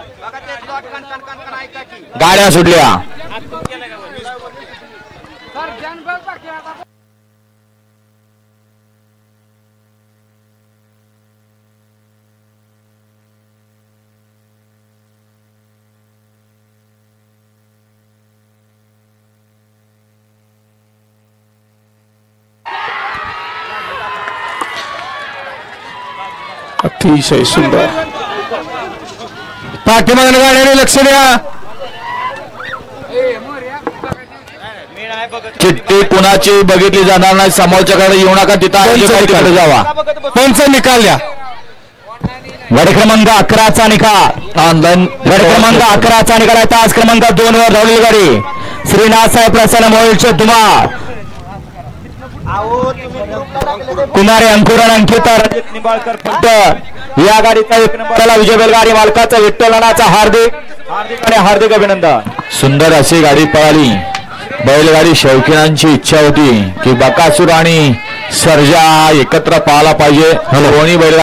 गाड्या सुटल्या. अतिशय सुंदर पाठीमागून गाड्याने लक्ष द्या. चिठ्ठी कुणाची बघितली जाणार नाही. समोरच्याकडे येऊ नका. तिथं जावा. पंच निकाल द्या. गड क्रमांक 11चा निकाल. गड क्रमांक 11चा निकाल आहे. तास क्रमांक 2 वर धावलेली गाडी श्रीनाथसाहेब प्रसन्न मोहिलचे धुमाळ. कुमारे अंकुरण अंकित रजत निंबाळकर फक्त या गाडीचा 1 नंबरला विजय बैलगाडी मालकाचा विठ्ठलनाचा हार्दिक अभिनंदन. सुंदर अशी गाडी पळाली. बैलगाडी शौकीनांची इच्छा होती की बकासूर आणि सर्जा एकत्र पाहायला पाहिजे. दोन्ही बैल